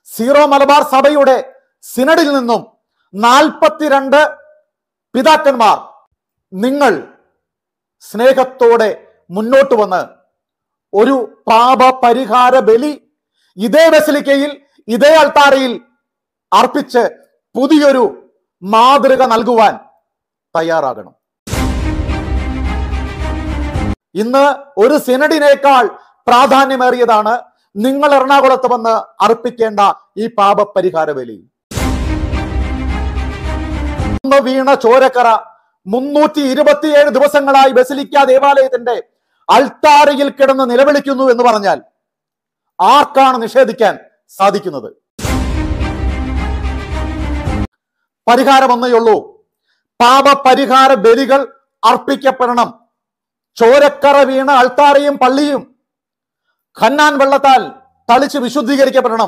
Zero Malabar സഭയുടെ സിനഡിൽ നിന്നും 42 പിതാക്കന്മാർ നിങ്ങൾ സ്നേഹത്തോടെ മുന്നോട്ട് വന്ന് ഒരു പാപ പരിഹാര ബലി ഇതേ ബസിലിക്കയിൽ ഇതേ അൾത്താരയിൽ അർപ്പിച്ച് പുതിയൊരു മാതൃക നൽകുവാൻ തയ്യാറാകണം. ഇന്ന് ഒരു സിനഡിനേക്കാൾ പ്രാധാന്യമേറിയതാണ് നിങ്ങൾ എറണാകുളത്ത് വന്ന് അർപ്പിക്കേണ്ട ഈ പാപ പരിഹാര ബലി. വീണ ചോരക്കറ 327 ദിവസങ്ങളായി ബസിലിക്ക ദേവാലയത്തിന്റെ അൾത്താരയിൽ കിടന്ന് നിലവിളിക്കുന്നു എന്ന് പറഞ്ഞാൽ ആർക്കാണ് നിഷേധിക്കാൻ സാധിക്കുന്നത്? പരിഹാരം ഒന്നേയുള്ളൂ. പാപ പരിഹാര ബലികൾ അർപ്പിക്കപ്പെടണം. ചോരക്കറ വീണ അൾത്താരയും പള്ളിയും ഖന്നാൻ വെള്ളത്താൽ തളിച്ച് വിശുദ്ധീകരിക്കപ്പെടണം.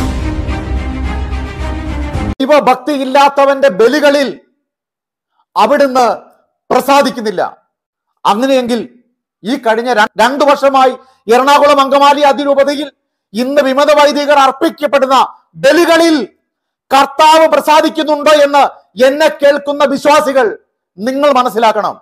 ദൈവഭക്തി ഇല്ലാത്തവന്റെ ബലികളിൽ അവിടുന്ന് പ്രസാദിക്കുന്നില്ല. അങ്ങനെയെങ്കിൽ ഈ കഴിഞ്ഞ 2 വർഷമായി എറണാകുളം അങ്കമാലി അതിരൂപതയിൽ ഇന്ന് വിമത വൈദികർ അർപ്പിക്കപ്പെടുന്ന ബലികളിൽ കർത്താവ് പ്രസാദിക്കുന്നുണ്ടോ എന്ന് എന്നെ കേൾക്കുന്ന വിശ്വാസികൾ നിങ്ങൾ മനസ്സിലാക്കണം.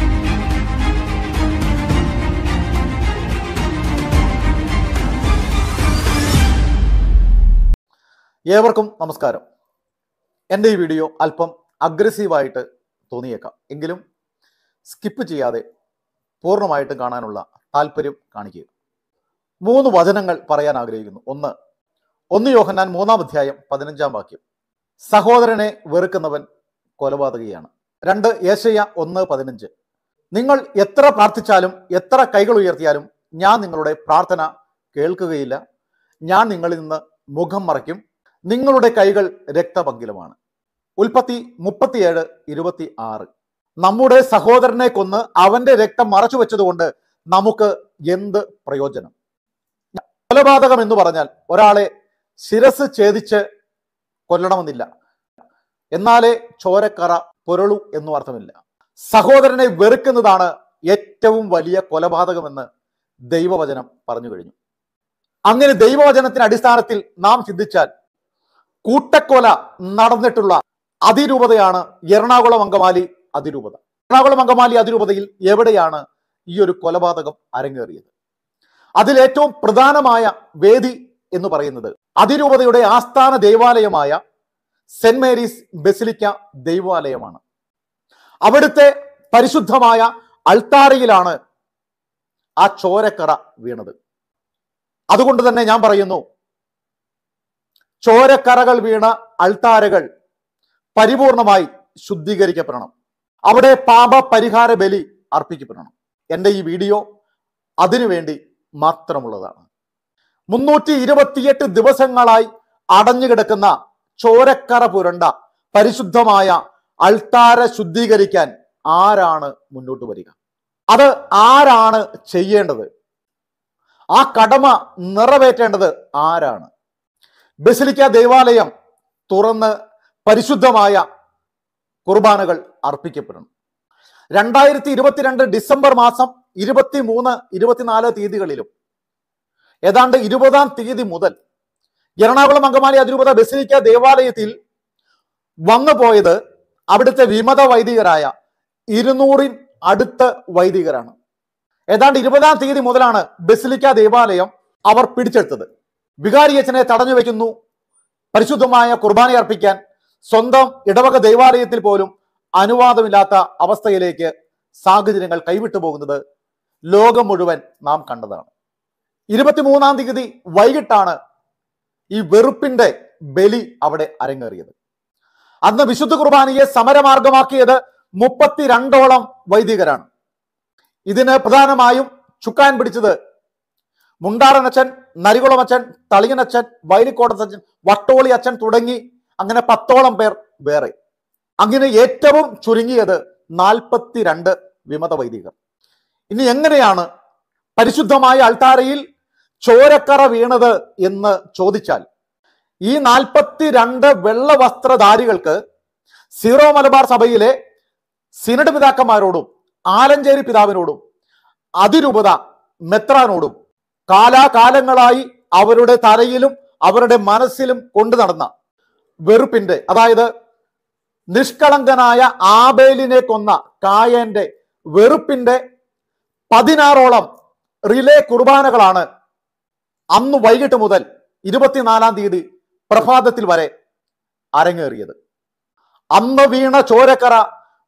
ഏവർക്കും നമസ്കാരം. എൻ്റെ ഈ വീഡിയോ അല്പം അഗ്രസീവായിട്ട് തോന്നിയേക്കാം, എങ്കിലും സ്കിപ്പ് ചെയ്യാതെ പൂർണ്ണമായിട്ടും കാണാനുള്ള താല്പര്യം കാണിക്കുക. 3 വചനങ്ങൾ പറയാൻ ആഗ്രഹിക്കുന്നു. 1 യോഹന്നാൻ 3-ാം അധ്യായം 15-ാം വാക്യം, സഹോദരനെ വെറുക്കുന്നവൻ കൊലപാതകിയാണ്. 2 യേശയ്യ 1:15, നിങ്ങൾ എത്ര പ്രാർത്ഥിച്ചാലും എത്ര കൈകൾ ഉയർത്തിയാലും ഞാൻ നിങ്ങളുടെ പ്രാർത്ഥന കേൾക്കുകയില്ല. ഞാൻ നിങ്ങളിൽ നിന്ന് മുഖം മറയ്ക്കും. നിങ്ങളുടെ കൈകൾ രക്തപങ്കിലമാണ്. ഉൽപ്പത്തി 37:26, നമ്മുടെ സഹോദരനെ കൊന്ന് അവന്റെ രക്തം മറച്ചു വെച്ചതുകൊണ്ട് നമുക്ക് എന്ത് പ്രയോജനം? കൊലപാതകം എന്ന് പറഞ്ഞാൽ ഒരാളെ ശിരസ് ഛേദിച്ച് കൊല്ലണമെന്നില്ല, എന്നാലേ ചോരക്കറ പുരളു എന്നും അർത്ഥമില്ല. സഹോദരനെ വെറുക്കുന്നതാണ് ഏറ്റവും വലിയ കൊലപാതകമെന്ന് ദൈവവചനം പറഞ്ഞു കഴിഞ്ഞു. അങ്ങനെ ദൈവവചനത്തിന്റെ അടിസ്ഥാനത്തിൽ നാം ചിന്തിച്ചാൽ കൂട്ടക്കൊല നടന്നിട്ടുള്ള അതിരൂപതയാണ് എറണാകുളം അങ്കമാലി അതിരൂപത. എറണാകുളം അങ്കമാലി അതിരൂപതയിൽ എവിടെയാണ് ഈ ഒരു കൊലപാതകം അരങ്ങേറിയത്? അതിലേറ്റവും പ്രധാനമായ വേദി എന്ന് പറയുന്നത് അതിരൂപതയുടെ ആസ്ഥാന ദേവാലയമായ സെന്റ് മേരീസ് ബസിലിക്ക ദൈവാലയമാണ്. അവിടുത്തെ പരിശുദ്ധമായ അൾത്താരയിലാണ് ആ ചോരക്കറ വീണത്. അതുകൊണ്ട് തന്നെ ഞാൻ പറയുന്നു, ചോരക്കറകൾ വീണ അൾത്താരകൾ പരിപൂർണമായി ശുദ്ധീകരിക്കപ്പെടണം. അവിടെ പാപ പരിഹാര ബലി അർപ്പിക്കപ്പെടണം. എൻ്റെ ഈ വീഡിയോ അതിനുവേണ്ടി മാത്രമുള്ളതാണ്. 328 ദിവസങ്ങളായി അടഞ്ഞുകിടക്കുന്ന ചോരക്കറ പുരണ്ട പരിശുദ്ധമായ അൾത്താര ശുദ്ധീകരിക്കാൻ ആരാണ് മുന്നോട്ട് വരിക? അത് ആരാണ് ചെയ്യേണ്ടത്? ആ കടമ നിറവേറ്റേണ്ടത് ആരാണ്? ബസിലിക്ക ദേവാലയം തുറന്ന് പരിശുദ്ധമായ കുർബാനകൾ അർപ്പിക്കപ്പെടണം. 2022 ഡിസംബർ മാസം 23, 24 തീയതികളിലും ഏതാണ്ട് 20-ാം തീയതി മുതൽ എറണാകുളം അങ്കമാലി അതിരൂപത ബസിലിക്ക ദേവാലയത്തിൽ വന്നു പോയത് അവിടുത്തെ വിമത വൈദികരായ 200 അടുത്ത് വൈദികരാണ്. ഏതാണ്ട് 20-ാം തീയതി മുതലാണ് ബസിലിക്ക ദേവാലയം അവർ പിടിച്ചെടുത്തത്. വികാരിയച്ഛനെ തടഞ്ഞു വയ്ക്കുന്നു. പരിശുദ്ധമായ കുർബാന അർപ്പിക്കാൻ സ്വന്തം ഇടവക ദൈവാലയത്തിൽ പോലും അനുവാദമില്ലാത്ത അവസ്ഥയിലേക്ക് സാഹചര്യങ്ങൾ കൈവിട്ടു പോകുന്നത് ലോകം മുഴുവൻ നാം കണ്ടതാണ്. 23-ാം തീയതി വൈകിട്ടാണ് ഈ വെറുപ്പിന്റെ ബലി അവിടെ അരങ്ങേറിയത്. അന്ന് വിശുദ്ധ കുർബാനയെ സമരമാർഗമാക്കിയത് 32ഓളം വൈദികരാണ്. ഇതിന് പ്രധാനമായും ചുക്കാൻ പിടിച്ചത് മുണ്ടാടനച്ഛൻ, നരികുളമച്ഛൻ, തളിയനച്ഛൻ, വൈലിക്കോടത്തച്ഛൻ, വട്ടോളി അച്ഛൻ തുടങ്ങി അങ്ങനെ 10ഓളം പേർ വേറെ. അങ്ങനെ ഏറ്റവും ചുരുങ്ങിയത് 42 വിമത വൈദികർ. ഇനി എങ്ങനെയാണ് പരിശുദ്ധമായ അൾത്താരയിൽ ചോരക്കറ വീണത് എന്ന് ചോദിച്ചാൽ, ഈ 42 വെള്ള വസ്ത്രധാരികൾക്ക് സീറോ മലബാർ സഭയിലെ സിനഡ് പിതാക്കന്മാരോടും ആലഞ്ചേരി പിതാവിനോടും അതിരൂപത മെത്രാനോടും കാലാകാലങ്ങളായി അവരുടെ തലയിലും അവരുടെ മനസ്സിലും കൊണ്ടു നടന്ന വെറുപ്പിന്റെ, അതായത് നിഷ്കളങ്കനായ ആബേലിനെ കൊന്ന കായന്റെ വെറുപ്പിന്റെ 16ഓളം റിലേ കുർബാനകളാണ് അന്ന് വൈകിട്ട് മുതൽ 24-ാം തീയതി പ്രഭാതത്തിൽ വരെ അരങ്ങേറിയത്. അന്ന് വീണ ചോരക്കറ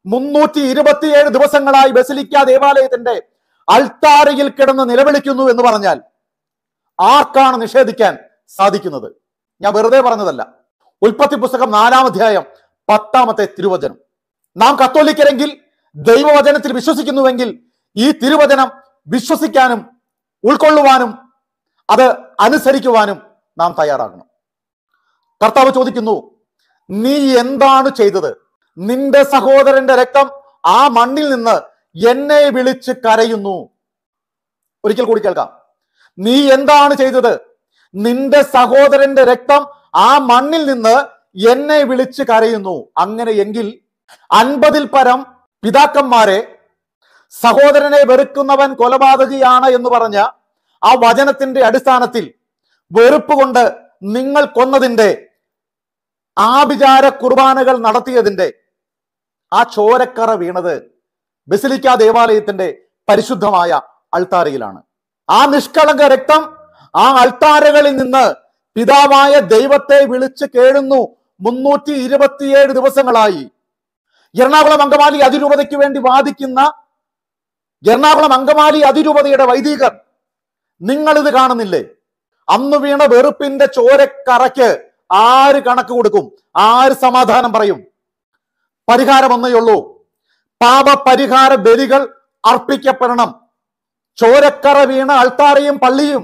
327 ദിവസങ്ങളായി ബസിലിക്ക ദേവാലയത്തിന്റെ അൾത്താരയിൽ കിടന്ന് നിലവിളിക്കുന്നു എന്ന് പറഞ്ഞാൽ ആർക്കാണ് നിഷേധിക്കാൻ സാധിക്കുന്നത്? ഞാൻ വെറുതെ പറഞ്ഞതല്ല. ഉൽപ്പത്തി പുസ്തകം 4-ാം അധ്യായം 10-ാമത്തെ തിരുവചനം. നാം കത്തോലിക്കരെങ്കിൽ, ദൈവവചനത്തിൽ വിശ്വസിക്കുന്നുവെങ്കിൽ ഈ തിരുവചനം വിശ്വസിക്കാനും ഉൾക്കൊള്ളുവാനും അത് അനുസരിക്കുവാനും നാം തയ്യാറാകണം. കർത്താവ് ചോദിക്കുന്നു, നീ എന്താണ് ചെയ്തത്? നിന്റെ സഹോദരന്റെ രക്തം ആ മണ്ണിൽ നിന്ന് എന്നെ വിളിച്ച് കരയുന്നു. ഒരിക്കൽ കൂടി കേൾക്കാം. നീ എന്താണ് ചെയ്തത്? നിന്റെ സഹോദരന്റെ രക്തം ആ മണ്ണിൽ നിന്ന് എന്നെ വിളിച്ച് കരയുന്നു. അങ്ങനെയെങ്കിൽ 50-ൽ പരം പിതാക്കന്മാരെ സഹോദരനെ വെറുക്കുന്നവൻ കൊലപാതകിയാണ് എന്ന് പറഞ്ഞ ആ വചനത്തിന്റെ അടിസ്ഥാനത്തിൽ വെറുപ്പ് കൊണ്ട് നിങ്ങൾ കൊന്നതിന്റെ, ആഭിചാര കുർബാനകൾ നടത്തിയതിന്റെ ആ ചോരക്കറ വീണത് ബസിലിക്ക ദേവാലയത്തിന്റെ പരിശുദ്ധമായ അൾത്താരയിലാണ്. ആ നിഷ്കളങ്ക രക്തം ആ അൾത്താരകളിൽ നിന്ന് പിതാവായ ദൈവത്തെ വിളിച്ച് കേഴുന്നു. 327 ദിവസങ്ങളായി എറണാകുളം അങ്കമാലി അതിരൂപതയ്ക്ക് വേണ്ടി വാദിക്കുന്ന എറണാകുളം അങ്കമാലി അതിരൂപതയുടെ വൈദികർ, നിങ്ങളിത് കാണുന്നില്ലേ? അന്ന് വീണ വെറുപ്പിന്റെ ചോരക്കറയ്ക്ക് ആര് കണക്ക് കൊടുക്കും? ആര് സമാധാനം പറയും? പരിഹാരം ഒന്നേയുള്ളൂ. പാപപരിഹാര ബലികൾ അർപ്പിക്കപ്പെടണം. ചോരക്കറ വീണ അൾത്താരയും പള്ളിയും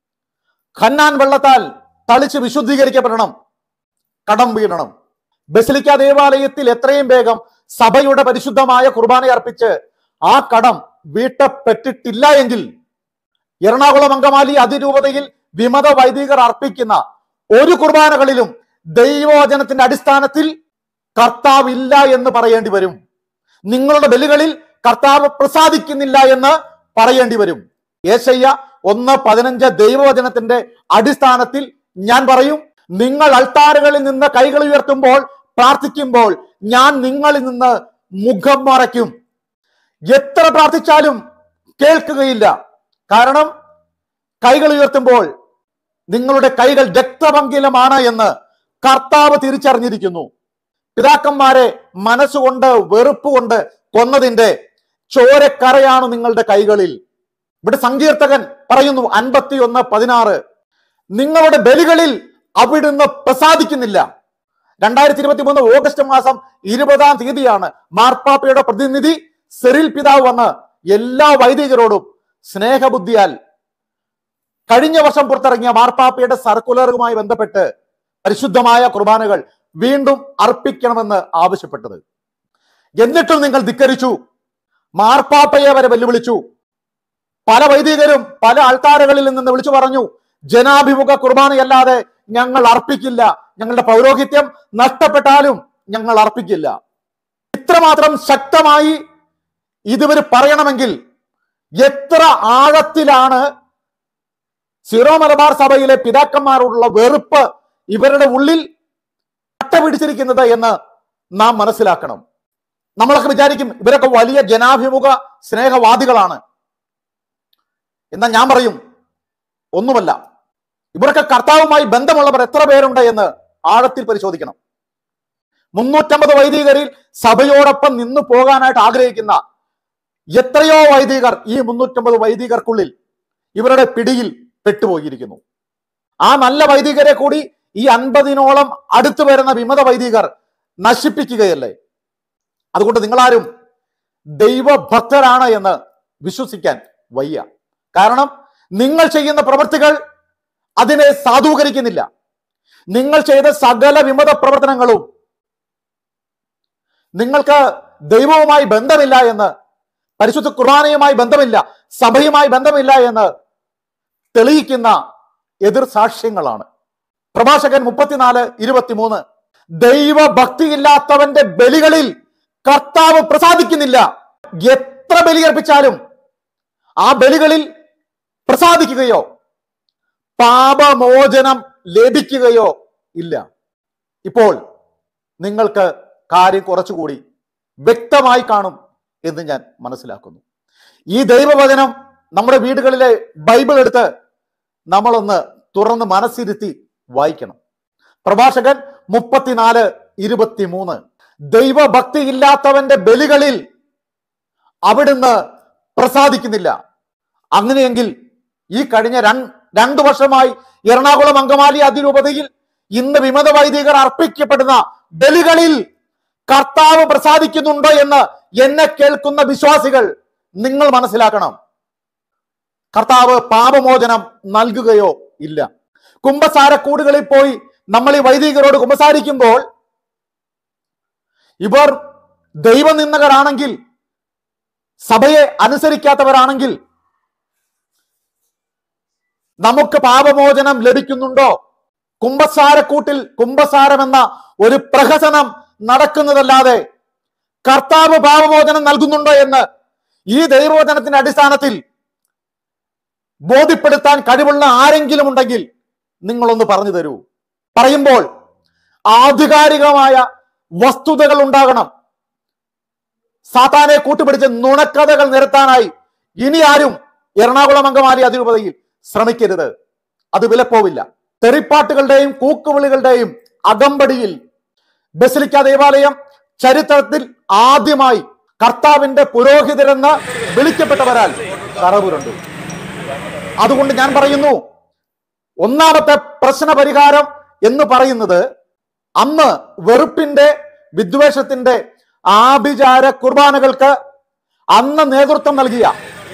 ഖന്നാൻ വെള്ളത്താൽ തളിച്ച് വിശുദ്ധീകരിക്കപ്പെടണം. കടം വീഴണം. ബസിലിക്ക ദേവാലയത്തിൽ എത്രയും വേഗം സഭയുടെ പരിശുദ്ധമായ കുർബാന അർപ്പിച്ച് ആ കടം വീട്ടപ്പെട്ടിട്ടില്ല എങ്കിൽ എറണാകുളം അങ്കമാലി അതിരൂപതയിൽ വിമത വൈദികർ അർപ്പിക്കുന്ന ഒരു കുർബാനകളിലും ദൈവവചനത്തിന്റെ അടിസ്ഥാനത്തിൽ കർത്താവ് ഇല്ല എന്ന് പറയേണ്ടി വരും. നിങ്ങളുടെ ബലികളിൽ കർത്താവ് പ്രസാദിക്കുന്നില്ല എന്ന് പറയേണ്ടി വരും. യേശയ്യ 1:15 ദൈവവചനത്തിന്റെ അടിസ്ഥാനത്തിൽ ഞാൻ പറയും, നിങ്ങൾ അൾത്താരകളിൽ നിന്ന് കൈകൾ ഉയർത്തുമ്പോൾ, പ്രാർത്ഥിക്കുമ്പോൾ ഞാൻ നിങ്ങളിൽ നിന്ന് മുഖം മറയ്ക്കും. എത്ര പ്രാർത്ഥിച്ചാലും കേൾക്കുകയില്ല. കാരണം കൈകൾ ഉയർത്തുമ്പോൾ നിങ്ങളുടെ കൈകൾ രക്തപങ്കിലമാണ് എന്ന് കർത്താവ് തിരിച്ചറിഞ്ഞിരിക്കുന്നു. പിതാക്കന്മാരെ മനസ്സുകൊണ്ട് വെറുപ്പ് കൊണ്ട് കൊന്നതിന്റെ ചോരക്കറയാണ് നിങ്ങളുടെ കൈകളിൽ. ഇവിടെ സങ്കീർത്തകൻ പറയുന്നു 51:16, നിങ്ങളുടെ ബലികളിൽ അവിടുന്ന് പ്രസാദിക്കുന്നില്ല. 2023 ഓഗസ്റ്റ് മാസം 20-ാം തീയതിയാണ് മാർപ്പാപ്പയുടെ പ്രതിനിധി സെറിൽ പിതാവ് വന്ന് എല്ലാ വൈദികരോടും സ്നേഹബുദ്ധിയാൽ കഴിഞ്ഞ വർഷം പുറത്തിറങ്ങിയ മാർപ്പാപ്പയുടെ സർക്കുലറുമായി ബന്ധപ്പെട്ട് പരിശുദ്ധമായ കുർബാനകൾ വീണ്ടും അർപ്പിക്കണമെന്ന് ആവശ്യപ്പെട്ടത്. എന്നിട്ടും നിങ്ങൾ ധിക്കരിച്ചു. മാർപ്പാപ്പയെ വരെ വെല്ലുവിളിച്ചു. പല വൈദികരും പല ആൾത്താരകളിൽ നിന്ന് വിളിച്ചു പറഞ്ഞു, ജനാഭിമുഖ കുർബാനയല്ലാതെ ഞങ്ങൾ അർപ്പിക്കില്ല. ഞങ്ങളുടെ പൗരോഹിത്യം നഷ്ടപ്പെട്ടാലും ഞങ്ങൾ അർപ്പിക്കില്ല. ഇത്രമാത്രം ശക്തമായി ഇതുവരെ പറയണമെങ്കിൽ എത്ര ആഴത്തിലാണ് സിറോ മലബാർ സഭയിലെ പിതാക്കന്മാരോടുള്ള വെറുപ്പ് ഇവരുടെ ഉള്ളിൽ പിടിച്ചിരിക്കുന്നത് എന്ന് നാം മനസ്സിലാക്കണം. നമ്മളൊക്കെ വിചാരിക്കും ഇവരൊക്കെ വലിയ ജനാഭിമുഖ സ്നേഹവാദികളാണ്. എന്നാൽ ഞാൻ പറയും, ഒന്നുമല്ല. ഇവരൊക്കെ കർത്താവുമായി ബന്ധമുള്ളവർ എത്ര പേരുണ്ട് എന്ന് ആഴത്തിൽ പരിശോധിക്കണം. 350 വൈദികരിൽ സഭയോടൊപ്പം നിന്നു പോകാനായിട്ട് ആഗ്രഹിക്കുന്ന എത്രയോ വൈദികർ ഈ 350 വൈദികർക്കുള്ളിൽ ഇവരുടെ പിടിയിൽ പെട്ടുപോയിരിക്കുന്നു. ആ നല്ല വൈദികരെ കൂടി ഈ 50-നോളം അടുത്തു വരുന്ന വിമത വൈദികർ നശിപ്പിക്കുകയല്ലേ? അതുകൊണ്ട് നിങ്ങളാരും ദൈവഭക്തരാണ് എന്ന് വിശ്വസിക്കാൻ വയ്യ. കാരണം നിങ്ങൾ ചെയ്യുന്ന പ്രവൃത്തികൾ അതിനെ സാധൂകരിക്കുന്നില്ല. നിങ്ങൾ ചെയ്ത സകല വിമത പ്രവർത്തനങ്ങളും നിങ്ങൾക്ക് ദൈവവുമായി ബന്ധമില്ല എന്ന്, പരിശുദ്ധ കുർബാനയുമായി ബന്ധമില്ല, സഭയുമായി ബന്ധമില്ല എന്ന് തെളിയിക്കുന്ന എതിർ സാക്ഷ്യങ്ങളാണ്. പ്രഭാഷകൻ 34:23 ദൈവഭക്തിയില്ലാത്തവന്റെ ബലികളിൽ കർത്താവ് പ്രസാദിക്കുന്നില്ല. എത്ര ബലിയർപ്പിച്ചാലും ആ ബലികളിൽ പ്രസാദിക്കുകയോ പാപമോചനം ലഭിക്കുകയോ ഇല്ല. ഇപ്പോൾ നിങ്ങൾക്ക് കാര്യം കുറച്ചുകൂടി വ്യക്തമായി കാണും എന്ന് ഞാൻ മനസ്സിലാക്കുന്നു. ഈ ദൈവവചനം നമ്മുടെ വീടുകളിലെ ബൈബിൾ എടുത്ത് നമ്മളൊന്ന് തുറന്ന് മനസ്സിരുത്തി വായിക്കണം. പ്രഭാഷകൻ 34:23 ദൈവഭക്തി ഇല്ലാത്തവന്റെ ബലികളിൽ അവിടുന്ന് പ്രസാദിക്കുന്നില്ല. അങ്ങനെയെങ്കിൽ ഈ കഴിഞ്ഞ 2 വർഷമായി എറണാകുളം അങ്കമാലി അതിരൂപതയിൽ ഇന്ന് വിമത വൈദികർ അർപ്പിക്കപ്പെടുന്ന ബലികളിൽ കർത്താവ് പ്രസാദിക്കുന്നുണ്ടോ എന്ന് എന്നെ കേൾക്കുന്ന വിശ്വാസികൾ നിങ്ങൾ മനസ്സിലാക്കണം. കർത്താവ് പാപമോചനം നൽകുകയോ ഇല്ല. കുമ്പസാരക്കൂടുകളിൽ പോയി നമ്മൾ ഈ വൈദികരോട് കുമ്പസാരിക്കുമ്പോൾ ഇവർ ദൈവനിന്ദകരാണെങ്കിൽ, സഭയെ അനുസരിക്കാത്തവരാണെങ്കിൽ നമുക്ക് പാപമോചനം ലഭിക്കുന്നുണ്ടോ? കുമ്പസാരക്കൂട്ടിൽ കുമ്പസാരം എന്ന ഒരു പ്രഹസനം നടക്കുന്നതല്ലാതെ കർത്താവ് പാപമോചനം നൽകുന്നുണ്ടോ എന്ന് ഈ ദൈവവചനത്തിന്റെ അടിസ്ഥാനത്തിൽ ബോധ്യപ്പെടുത്താൻ കഴിവുള്ള ആരെങ്കിലും ഉണ്ടെങ്കിൽ നിങ്ങളൊന്ന് പറഞ്ഞു തരൂ. പറയുമ്പോൾ ആധികാരികമായ വസ്തുതകൾ ഉണ്ടാകണം. സാത്താനെ കൂട്ടുപിടിച്ച് നുണക്കഥകൾ നിരത്താനായി ഇനി ആരും എറണാകുളം അങ്കമാലി അതിരൂപതയിൽ ശ്രമിക്കരുത്. അത് വിലപ്പോവില്ല. തെറിപ്പാട്ടുകളുടെയും കൂക്കുവിളികളുടെയും അകമ്പടിയിൽ ബസിലിക്ക ദേവാലയം ചരിത്രത്തിൽ ആദ്യമായി കർത്താവിന്റെ പുരോഹിതരെന്ന് വിളിക്കപ്പെട്ടവരാൽ കറവുരുണ്ട്. അതുകൊണ്ട് ഞാൻ പറയുന്നു, ഒന്നാമത്തെ പ്രശ്ന പരിഹാരം എന്ന് പറയുന്നത് അന്ന് വെറുപ്പിന്റെ വിദ്വേഷത്തിന്റെ ആഭിചാര കുർബാനകൾക്ക് അന്ന് നേതൃത്വം നൽകിയ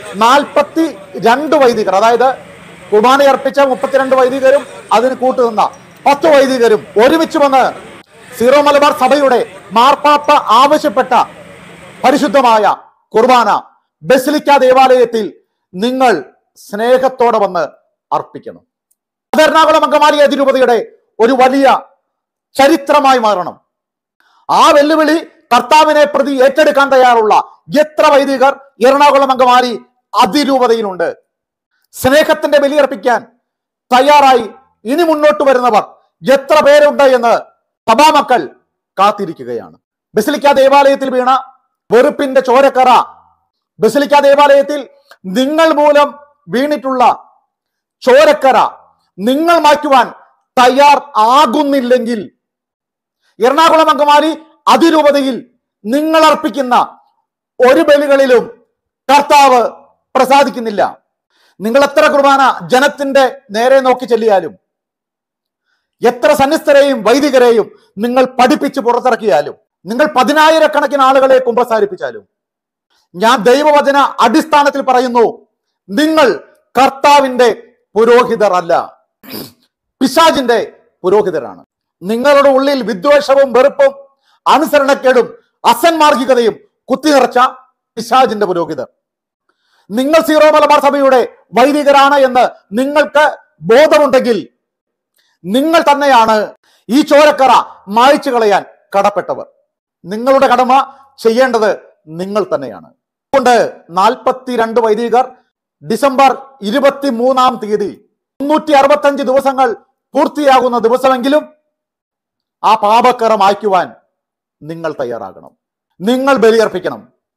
42 വൈദികർ, അതായത് കുർബാന അർപ്പിച്ച 32 വൈദികരും അതിന് കൂട്ടുനിന്ന 10 വൈദികരും ഒരുമിച്ച് വന്ന് സീറോ മലബാർ സഭയുടെ മാർപ്പാപ്പ ആവശ്യപ്പെട്ട പരിശുദ്ധമായ കുർബാന ബസിലിക്ക ദേവാലയത്തിൽ നിങ്ങൾ സ്നേഹത്തോടെ വന്ന് അർപ്പിക്കണം. അത് എറണാകുളം അങ്കമാലി അതിരൂപതയുടെ ഒരു വലിയ ചരിത്രമായി മാറണം. ആ വെല്ലുവിളി കർത്താവിനെ പ്രതി ഏറ്റെടുക്കാൻ തയ്യാറുള്ള എത്ര വൈദികർ എറണാകുളം അങ്കമാലി അതിരൂപതയിലുണ്ട്? സ്നേഹത്തിന്റെ ബലിയർപ്പിക്കാൻ തയ്യാറായി ഇനി മുന്നോട്ട് വരുന്നവർ എത്ര പേരുണ്ട് എന്ന് സഭാമക്കൾ കാത്തിരിക്കുകയാണ്. ബസിലിക്ക ദേവാലയത്തിൽ വീണ വെറുപ്പിന്റെ ചോരക്കറ, ബസിലിക്ക ദേവാലയത്തിൽ നിങ്ങൾ മൂലം വീണിട്ടുള്ള ചോരക്കറ നിങ്ങൾ മാറ്റുവാൻ തയ്യാർ ആകുന്നില്ലെങ്കിൽ എറണാകുളം അങ്കമാലി അതിരൂപതയിൽ നിങ്ങൾ അർപ്പിക്കുന്ന ഒരു ബലികളിലും കർത്താവ് പ്രസാദിക്കുന്നില്ല. നിങ്ങൾ എത്ര കുർബാന ജനത്തിന്റെ നേരെ നോക്കി ചെല്ലിയാലും, എത്ര സന്യസ്തരെയും വൈദികരെയും നിങ്ങൾ പഠിപ്പിച്ച് പുറത്തിറക്കിയാലും, നിങ്ങൾ 10,000-കണക്കിന് ആളുകളെ കുമ്പസാരിപ്പിച്ചാലും, ഞാൻ ദൈവവചന അടിസ്ഥാനത്തിൽ പറയുന്നു, നിങ്ങൾ കർത്താവിന്റെ പുരോഹിതർ അല്ല, പിശാചിന്റെ പുരോഹിതരാണ്. നിങ്ങളുടെ ഉള്ളിൽ വിദ്വേഷവും വെറുപ്പും അനുസരണക്കേടും അസന്മാർഗികതയും കുത്തിനിറച്ച പിശാചിന്റെ പുരോഹിതർ. നിങ്ങൾ സീറോ മലബാർ സഭയുടെ വൈദികരാണ് എന്ന് നിങ്ങൾക്ക് ബോധമുണ്ടെങ്കിൽ നിങ്ങൾ തന്നെയാണ് ഈ ചോരക്കറ മായ്ച്ചു കളയാൻ കടപ്പെട്ടവർ. നിങ്ങളുടെ കടമ ചെയ്യേണ്ടത് നിങ്ങൾ തന്നെയാണ്. അതുകൊണ്ട് 42 വൈദികർ ഡിസംബർ 23-ാം തീയതി 365 ദിവസങ്ങൾ പൂർത്തിയാകുന്ന ദിവസമെങ്കിലും ആ പാപക്കറ മായ്ക്കുവാൻ നിങ്ങൾ തയ്യാറാകണം. നിങ്ങൾ ബലിയർപ്പിക്കണം.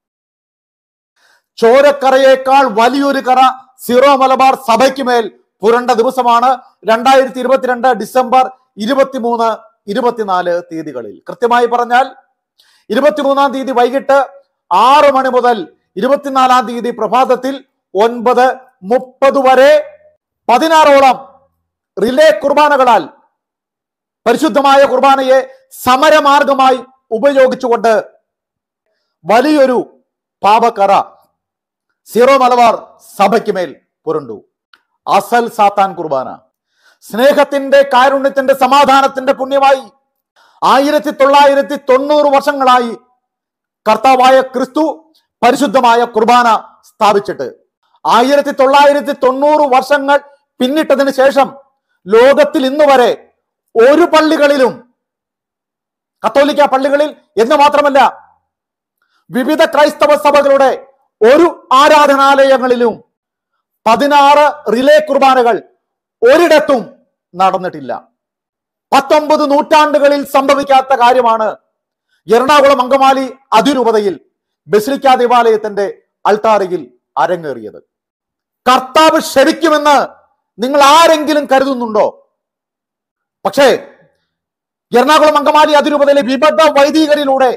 ചോരക്കറയേക്കാൾ വലിയൊരു കറ സീറോ മലബാർ സഭയ്ക്ക് മേൽ പുരണ്ട ദിവസമാണ് 2022 ഡിസംബർ 23, 24 തീയതികളിൽ. കൃത്യമായി പറഞ്ഞാൽ 23-ാം തീയതി വൈകിട്ട് 6 മണി മുതൽ 24-ാം തീയതി പ്രഭാതത്തിൽ 9:30 വരെ 16ഓളം റിലേ കുർബാനകളാൽ പരിശുദ്ധമായ കുർബാനയെ സമരമാർഗമായി ഉപയോഗിച്ചുകൊണ്ട് വലിയൊരു പാപക്കറ സീറോ മലബാർ സഭയ്ക്ക് മേൽ പുരണ്ടു. അസൽ സാത്താൻ കുർബാന സ്നേഹത്തിന്റെ, കാരുണ്യത്തിന്റെ, സമാധാനത്തിന്റെ പുണ്യമായി 1990 വർഷങ്ങളായി കർത്താവായ ക്രിസ്തു പരിശുദ്ധമായ കുർബാന സ്ഥാപിച്ചിട്ട് 1990 വർഷങ്ങൾ പിന്നിട്ടതിന് ശേഷം ലോകത്തിൽ ഇന്ന് വരെ ഒരു പള്ളികളിലും, കത്തോലിക്ക പള്ളികളിൽ എന്ന് മാത്രമല്ല വിവിധ ക്രൈസ്തവ സഭകളുടെ ഒരു ആരാധനാലയങ്ങളിലും 16 റിലേ കുർബാനകൾ ഒരിടത്തും നടന്നിട്ടില്ല. 19 നൂറ്റാണ്ടുകളിൽ സംഭവിക്കാത്ത കാര്യമാണ് എറണാകുളം അങ്കമാലി അതിരൂപതയിൽ ബസിലിക്ക ദേവാലയത്തിന്റെ അൾത്താരയിൽ അരങ്ങേറിയത്. കർത്താവ് ക്ഷമിക്കുമെന്ന് നിങ്ങൾ ആരെങ്കിലും കരുതുന്നുണ്ടോ? പക്ഷേ എറണാകുളം അങ്കമാലി അതിരൂപതയിലെ വിമത വൈദികരിലൂടെ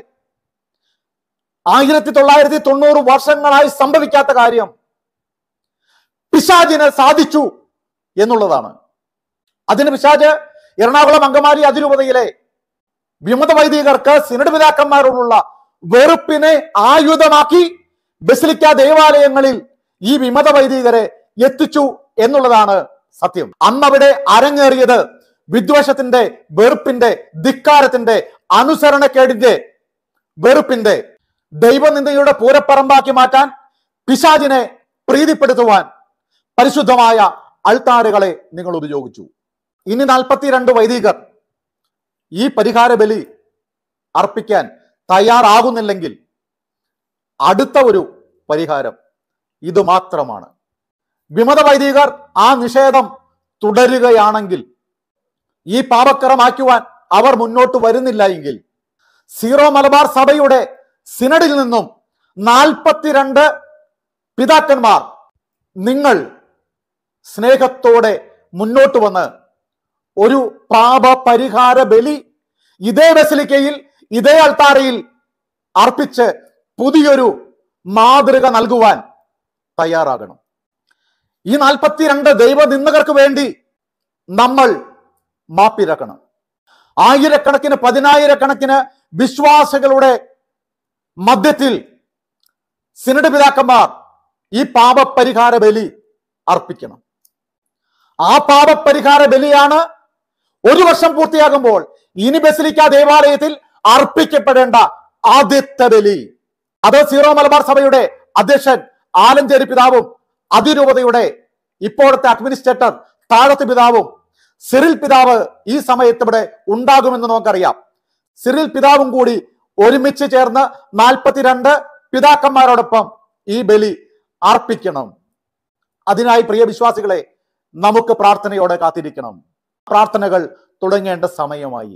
1990 വർഷങ്ങളായി സംഭവിക്കാത്ത കാര്യം പിശാചിന് സാധിച്ചു എന്നുള്ളതാണ്. അതിന് പിശാച് എറണാകുളം അങ്കമാലി അതിരൂപതയിലെ വിമത വൈദികർക്ക് സിനഡ് പിതാക്കന്മാരോടുള്ള വെറുപ്പിനെ ആയുധമാക്കി ബസിലിക്ക ദേവാലയങ്ങളിൽ ഈ വിമത വൈദികരെ എത്തിച്ചു എന്നുള്ളതാണ് സത്യം. അന്നവിടെ അരങ്ങേറിയത് വിദ്വേഷത്തിന്റെ, വെറുപ്പിന്റെ, ധിക്കാരത്തിന്റെ, അനുസരണക്കേടിന്റെ, വെറുപ്പിന്റെ, ദൈവനിന്ദയുടെ പൂരപ്പറമ്പാക്കി മാറ്റാൻ, പിശാചിനെ പ്രീതിപ്പെടുത്തുവാൻ പരിശുദ്ധമായ അൾത്താറുകളെ നിങ്ങൾ ഉപയോഗിച്ചു. ഇനി 42 വൈദികർ ഈ പരിഹാര ബലി അർപ്പിക്കാൻ തയ്യാറാകുന്നില്ലെങ്കിൽ അടുത്ത ഒരു പരിഹാരം ഇത് മാത്രമാണ്. വിമത വൈദികർ ആ നിഷേധം തുടരുകയാണെങ്കിൽ, ഈ പാപക്കറ മാറ്റുവാൻ അവർ മുന്നോട്ട് വരുന്നില്ല എങ്കിൽ, സീറോ മലബാർ സഭയുടെ സിനഡിൽ നിന്നും 42 പിതാക്കന്മാർ നിങ്ങൾ സ്നേഹത്തോടെ മുന്നോട്ട് വന്ന് ഒരു പാപ പരിഹാര ബലി ഇതേ ബസിലിക്കയിൽ, ഇതേ അൾത്താരയിൽ അർപ്പിച്ച് പുതിയൊരു മാതൃക നൽകുവാൻ തയ്യാറാകണം. ഈ 42 ദൈവനിന്ദകർക്ക് വേണ്ടി നമ്മൾ മാപ്പിരക്കണം. ആയിരക്കണക്കിന്, പതിനായിരക്കണക്കിന് വിശ്വാസികളുടെ മധ്യത്തിൽ സിനഡ് പിതാക്കന്മാർ ഈ പാപപരിഹാര ബലി അർപ്പിക്കണം. ആ പാപപരിഹാര ബലിയാണ് 1 വർഷം പൂർത്തിയാകുമ്പോൾ ഇനി ബസിലിക്ക ദേവാലയത്തിൽ അർപ്പിക്കപ്പെടേണ്ട ആദ്യത്തെ ബലി. അത് സീറോ മലബാർ സഭയുടെ അധ്യക്ഷൻ ആലഞ്ചേരി പിതാവും അതിരൂപതയുടെ ഇപ്പോഴത്തെ അഡ്മിനിസ്ട്രേറ്റർ താഴത്ത് പിതാവും സിറിൽ പിതാവ് ഈ സമയത്ത് ഇവിടെ ഉണ്ടാകുമെന്ന് നമുക്കറിയാം. സിറിൽ പിതാവും കൂടി ഒരുമിച്ച് ചേർന്ന് 42 പിതാക്കന്മാരോടൊപ്പം ഈ ബലി അർപ്പിക്കണം. അതിനായി പ്രിയ വിശ്വാസികളെ, നമുക്ക് പ്രാർത്ഥനയോടെ കാത്തിരിക്കണം. പ്രാർത്ഥനകൾ തുടങ്ങേണ്ട സമയമായി.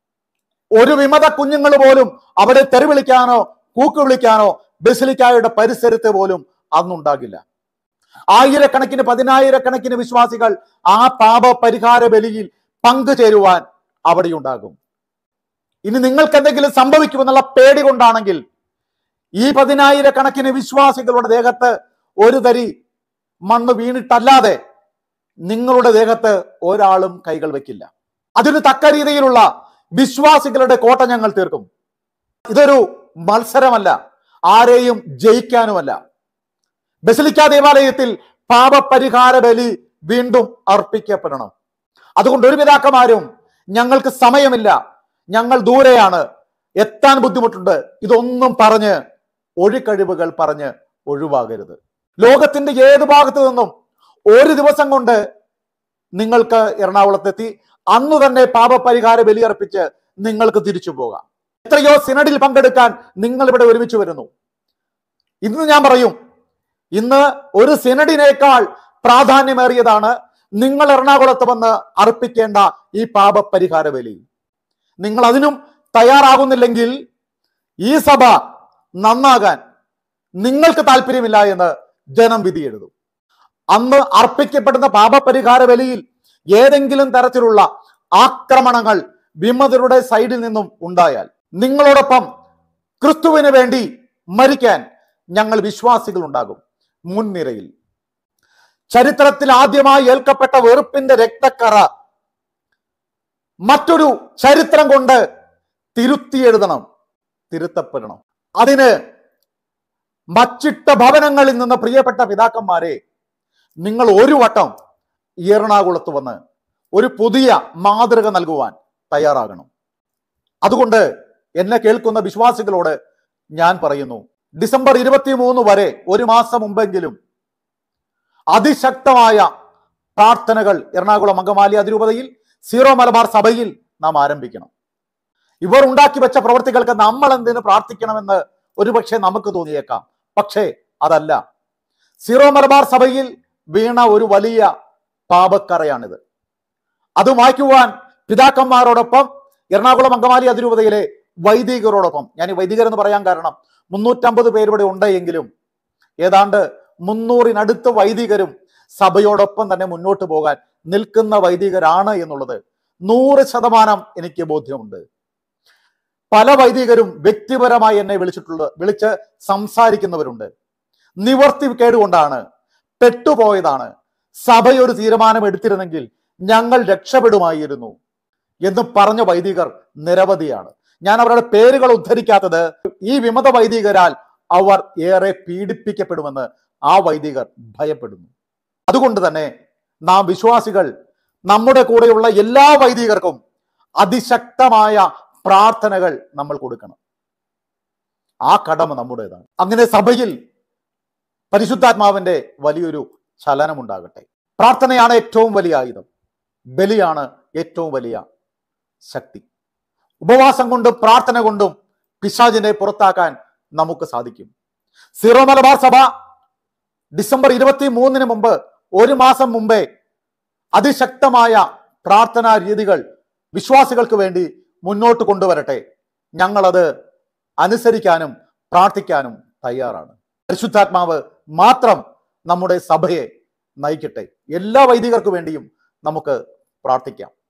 ഒരു വിമത കുഞ്ഞുങ്ങൾ പോലും അവിടെ തെരുവിളിക്കാനോ കൂക്ക് വിളിക്കാനോ ബസിലിക്കായുടെ പരിസരത്ത് പോലും അന്നുണ്ടാകില്ല. ആയിരക്കണക്കിന്, പതിനായിരക്കണക്കിന് വിശ്വാസികൾ ആ പാപ പരിഹാര ബലിയിൽ പങ്കുചേരുവാൻ അവിടെ ഉണ്ടാകും. ഇനി നിങ്ങൾക്ക് എന്തെങ്കിലും സംഭവിക്കുമെന്നുള്ള പേടി കൊണ്ടാണെങ്കിൽ ഈ 10,000-കണക്കിന് വിശ്വാസികളുടെ ദേഹത്ത് ഒരു തരി മണ്ണ് വീണിട്ടല്ലാതെ നിങ്ങളുടെ ദേഹത്ത് ഒരാളും കൈകൾ വെക്കില്ല. അതിന് തക്ക രീതിയിലുള്ള വിശ്വാസികളുടെ കോട്ട ഞങ്ങൾ തീർക്കും. ഇതൊരു മത്സരമല്ല, ആരെയും ജയിക്കാനുമല്ല. ബസിലിക്ക ദേവാലയത്തിൽ പാപപരിഹാര ബലി വീണ്ടും അർപ്പിക്കപ്പെടണം. അതുകൊണ്ട് ഒരു പിതാക്കന്മാരും ഞങ്ങൾക്ക് സമയമില്ല, ഞങ്ങൾ ദൂരെയാണ്, എത്താൻ ബുദ്ധിമുട്ടുണ്ട്, ഇതൊന്നും പറഞ്ഞ് ഒഴിക്കഴിവുകൾ പറഞ്ഞ് ഒഴിവാകരുത്. ലോകത്തിന്റെ ഏത് ഭാഗത്തു നിന്നും ഒരു ദിവസം കൊണ്ട് നിങ്ങൾക്ക് എറണാകുളത്തെത്തി അന്ന് തന്നെ പാപപരിഹാര ബലിയർപ്പിച്ച് നിങ്ങൾക്ക് തിരിച്ചു പോകാം. എത്രയോ സിനഡിൽ പങ്കെടുക്കാൻ നിങ്ങൾ ഇവിടെ ഒരുമിച്ച് വരുന്നു. ഇന്ന് ഞാൻ പറയും, ഇന്ന് ഒരു സിനഡിനേക്കാൾ പ്രാധാന്യമേറിയതാണ് നിങ്ങൾ എറണാകുളത്ത് വന്ന് അർപ്പിക്കേണ്ട ഈ പാപപരിഹാര ബലി. നിങ്ങൾ അതിനും തയ്യാറാകുന്നില്ലെങ്കിൽ ഈ സഭ നന്നാകാൻ നിങ്ങൾക്ക് താല്പര്യമില്ല എന്ന് ജനം വിധി എഴുതും. അന്ന് അർപ്പിക്കപ്പെടുന്ന പാപപരിഹാര ബലിയിൽ ഏതെങ്കിലും തരത്തിലുള്ള ആക്രമണങ്ങൾ വിമതരുടെ സൈഡിൽ നിന്നും ഉണ്ടായാൽ നിങ്ങളോടൊപ്പം ക്രിസ്തുവിന് വേണ്ടി മരിക്കാൻ ഞങ്ങൾ വിശ്വാസികൾ ഉണ്ടാകും മുൻനിരയിൽ. ചരിത്രത്തിൽ ആദ്യമായി ഏൽക്കപ്പെട്ട വെറുപ്പിന്റെ രക്തക്കറ മറ്റൊരു ചരിത്രം കൊണ്ട് തിരുത്തപ്പെടണം. അതിന് മച്ചിട്ട ഭവനങ്ങളിൽ നിന്ന് പ്രിയപ്പെട്ട പിതാക്കന്മാരെ, നിങ്ങൾ ഒരു വട്ടം എറണാകുളത്ത് വന്ന് ഒരു പുതിയ മാതൃക നൽകുവാൻ തയ്യാറാകണം. അതുകൊണ്ട് എന്നെ കേൾക്കുന്ന വിശ്വാസികളോട് ഞാൻ പറയുന്നു, ഡിസംബർ 23 വരെ, ഒരു മാസം മുമ്പെങ്കിലും അതിശക്തമായ പ്രാർത്ഥനകൾ എറണാകുളം അങ്കമാലി അതിരൂപതയിൽ സീറോ മലബാർ സഭയിൽ നാം ആരംഭിക്കണം. ഇവർ ഉണ്ടാക്കി വെച്ച പ്രവൃത്തികൾക്ക് നമ്മൾ എന്തിനു പ്രാർത്ഥിക്കണമെന്ന് ഒരുപക്ഷെ നമുക്ക് തോന്നിയേക്കാം. പക്ഷേ അതല്ല, സീറോ മലബാർ സഭയിൽ വീണ ഒരു വലിയ പാപക്കറയാണിത്. അത് മായ്ക്കുവാൻ പിതാക്കന്മാരോടൊപ്പം എറണാകുളം അങ്കമാലി അതിരൂപതയിലെ വൈദികരോടൊപ്പം, ഞാൻ ഈ വൈദികരെന്ന് പറയാൻ കാരണം 350 പേരിവിടെ ഉണ്ട് എങ്കിലും ഏതാണ്ട് 300-നടുത്ത് വൈദികരും സഭയോടൊപ്പം തന്നെ മുന്നോട്ട് പോകാൻ നിൽക്കുന്ന വൈദികരാണ് എന്നുള്ളത് 100% എനിക്ക് ബോധ്യമുണ്ട്. പല വൈദികരും വ്യക്തിപരമായി എന്നെ വിളിച്ച് സംസാരിക്കുന്നവരുണ്ട്. നിവർത്തി കേടുകൊണ്ടാണ്, പെട്ടുപോയതാണ്, സഭയൊരു തീരുമാനം എടുത്തിരുന്നെങ്കിൽ ഞങ്ങൾ രക്ഷപ്പെടുമായിരുന്നു എന്ന് പറഞ്ഞ വൈദികർ നിരവധിയാണ്. ഞാൻ അവരുടെ പേരുകൾ ഉദ്ധരിക്കാത്തത് ഈ വിമത വൈദികരാൽ അവർ ഏറെ പീഡിപ്പിക്കപ്പെടുമെന്ന് ആ വൈദികർ ഭയപ്പെടുന്നു. അതുകൊണ്ട് തന്നെ നാം വിശ്വാസികൾ നമ്മുടെ കൂടെയുള്ള എല്ലാ വൈദികർക്കും അതിശക്തമായ പ്രാർത്ഥനകൾ നമ്മൾ കൊടുക്കണം. ആ കടമ നമ്മുടേതാണ്. അങ്ങനെ സഭയിൽ പരിശുദ്ധാത്മാവിന്റെ വലിയൊരു ചലനമുണ്ടാകട്ടെ. പ്രാർത്ഥനയാണ് ഏറ്റവും വലിയ ആയുധം. ബലിയാണ് ഏറ്റവും വലിയ ശക്തി. ഉപവാസം കൊണ്ടും പ്രാർത്ഥന കൊണ്ടും പിശാചിനെ പുറത്താക്കാൻ നമുക്ക് സാധിക്കും. സീറോ മലബാർ സഭ ഡിസംബർ 23 മുമ്പ്, 1 മാസം മുമ്പേ അതിശക്തമായ പ്രാർത്ഥനാ രീതികൾ വിശ്വാസികൾക്ക് വേണ്ടി മുന്നോട്ട് കൊണ്ടുവരട്ടെ. ഞങ്ങളത് അനുസരിക്കാനും പ്രാർത്ഥിക്കാനും തയ്യാറാണ്. പരിശുദ്ധാത്മാവ് മാത്രം നമ്മുടെ സഭയെ നയിക്കട്ടെ. എല്ലാ വൈദികർക്കു വേണ്ടിയും നമുക്ക് പ്രാർത്ഥിക്കാം.